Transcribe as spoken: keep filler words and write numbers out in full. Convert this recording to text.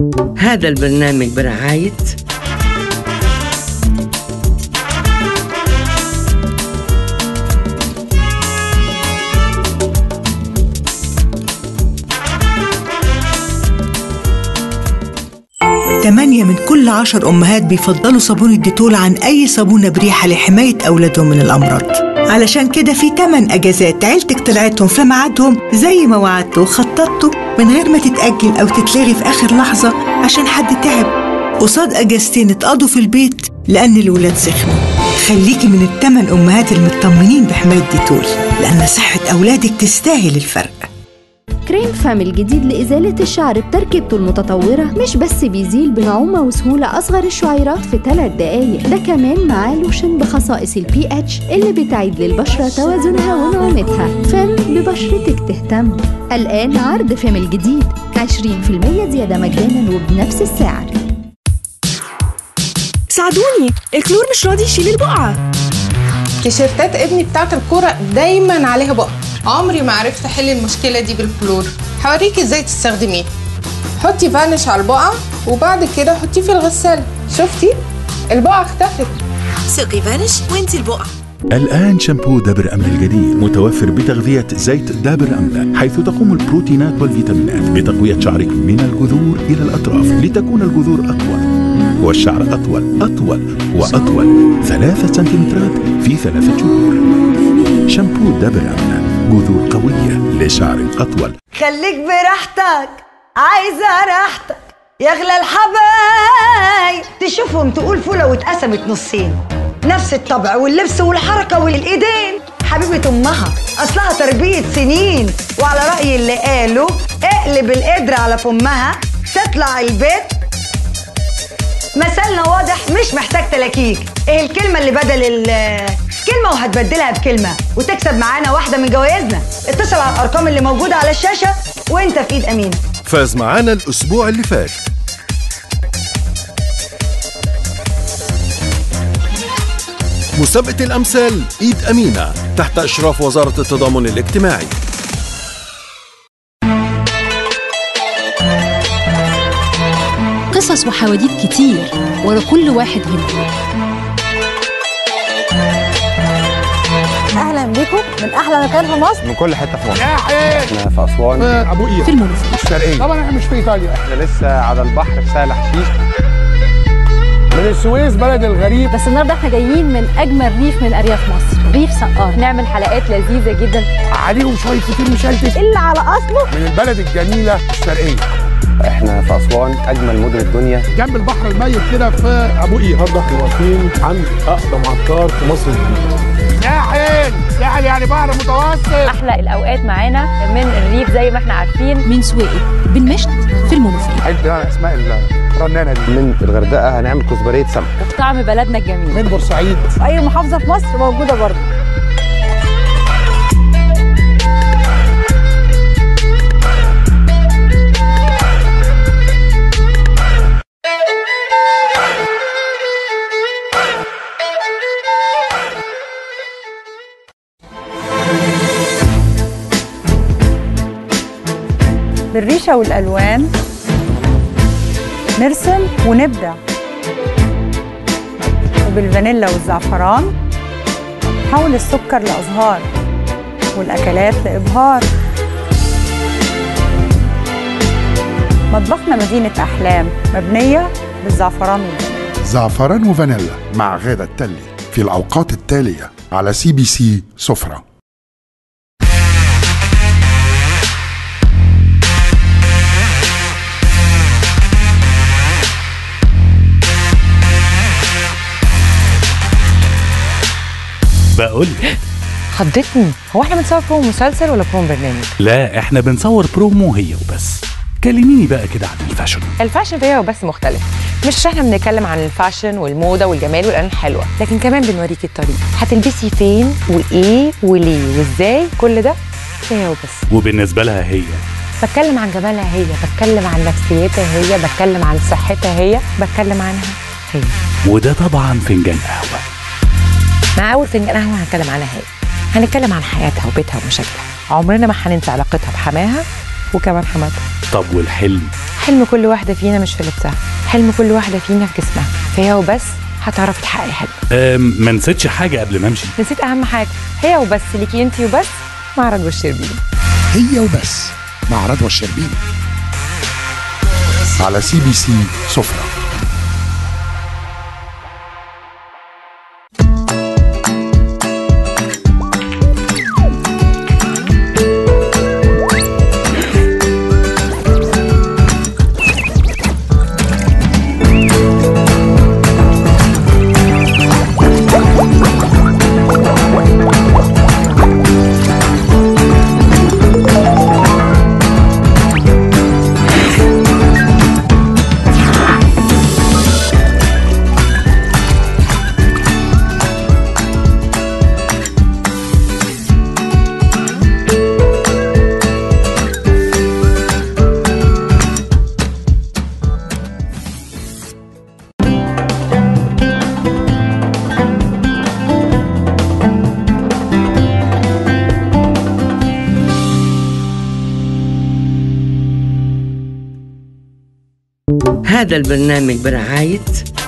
هذا البرنامج برعاية تمانية من كل عشر أمهات بيفضلوا صابون الديتول عن أي صابونة بريحة لحماية أولادهم من الأمراض. علشان كده في تمن أجازات عيلتك طلعتهم في ميعادهم زي ما وعدتوا وخططتوا من غير ما تتأجل أو تتلغي في آخر لحظة عشان حد تعب، قصاد أجازتين اتقضوا في البيت لأن الولاد سخنوا. خليكي من التمن أمهات المطمنين بحماية ديتول، لأن صحة أولادك تستاهل الفرق. كريم فام الجديد لإزالة الشعر بتركيبته المتطورة مش بس بيزيل بنعومة وسهولة أصغر الشعيرات في ثلاث دقايق، ده كمان معاه لوشن بخصائص البي اتش اللي بتعيد للبشرة توازنها ونعومتها. فام ببشرتك تهتم. الآن عرض فام الجديد عشرين بالمية زيادة مجانا وبنفس السعر. ساعدوني، الكلور مش راضي يشيل البقعة. تيشيرتات ابني بتاعت الكورة دايما عليها بقع، عمري ما عرفت احل المشكله دي بالكلور. هوريكي ازاي تستخدميه. حطي فانش على البقعه وبعد كده حطيه في الغساله. شفتي البقعه اختفت. سقي فانش وانتي البقعه. الآن شامبو دابر أملة الجديد متوفر بتغذية زيت دابر أملة، حيث تقوم البروتينات والفيتامينات بتقوية شعرك من الجذور إلى الأطراف لتكون الجذور أطول والشعر أطول أطول وأطول ثلاثة سنتيمترات في ثلاثة شهور. شامبو دابر أملة، جذور قوية لشعر أطول. خليك براحتك، عايزة راحتك يا أغلى الحبايب. تشوفهم تقول فولة واتقسمت نصين، نفس الطبع واللبس والحركة والإيدين. حبيبة أمها أصلها تربية سنين، وعلى رأي اللي قالوا اقلب القدر على فمها تطلع البيت. مثلنا واضح مش محتاج تلاكيك. ايه الكلمة اللي بدل الكلمة وهتبدلها بكلمة وتكسب معانا واحدة من جوائزنا؟ اتصل على الأرقام اللي موجودة على الشاشة وانت في ايد أمينة. فاز معانا الأسبوع اللي فات مسابقة الأمثال إيد أمينة تحت إشراف وزارة التضامن الاجتماعي. قصص وحواديت كتير ورا كل واحد هنا. اهلا بيكم من احلى مكان في مصر، من كل حته في مصر. يا حيل احنا في اسوان، ابو قير، في المنوفيه، الشرقيه. طبعا احنا مش في ايطاليا، احنا لسه على البحر في سهل حشيش. من السويس بلد الغريب. بس النهارده احنا جايين من اجمل ريف من ارياف مصر، ريف سقار. نعمل حلقات لذيذه جدا عليهم شويه فطير مشلتت اللي على اصله من البلد الجميله الشرقيه. احنا في اسوان اجمل مدن الدنيا، جنب البحر الميت كده في ابو قير. النهارده احنا واقفين عند اقدم عطار في مصر الجديده. ساحل ساحل يعني بحر متوسط. احلى الاوقات معانا من الريف زي ما احنا عارفين، من سويقي بالمشط في المنوفيه. حته يعني اسماء الرنانه دي. من الغردقه هنعمل كزبريه سمك وطعم بلدنا الجميل. من بورسعيد اي محافظه في مصر موجوده برضه. بالريشة والألوان نرسم ونبدع، وبالفانيلا والزعفران نحول السكر لأزهار والأكلات لإبهار. مطبخنا مدينة أحلام مبنية بالزعفران والفانيلا. زعفران وفانيلا مع غادة التلي في الأوقات التالية على سي بي سي سفرة. بقول خضتني، هو احنا بنصور برومو مسلسل ولا برومو برنامج؟ لا احنا بنصور برومو هي وبس. كلميني بقى كده عن الفاشن. الفاشن هي وبس مختلف، مش احنا بنتكلم عن الفاشن والموضه والجمال والالوان الحلوه، لكن كمان بنوريكي الطريق هتلبسي فين وايه وليه وازاي. كل ده هي وبس. وبالنسبه لها هي بتكلم عن جمالها هي، بتكلم عن نفسيتها هي، بتكلم عن صحتها هي، بتكلم عنها هي. وده طبعا فنجان قهوه. مع اول فنجان قهوه هنتكلم عنها هي، هنتكلم عن حياتها وبيتها ومشاكلها. عمرنا ما هننسى علاقتها بحماها وكمان حماتها. طب والحلم حلم كل واحده فينا مش في لبسها، حلم كل واحده فينا في جسمها، فهي وبس هتعرفي تحققي حلم. أم، ما نسيتش حاجه قبل ما امشي. نسيت اهم حاجه، هي وبس ليكي انتي وبس مع رضوى الشربيني. هي وبس مع رضوى الشربيني على سي بي سي سفرة. هذا البرنامج برعاية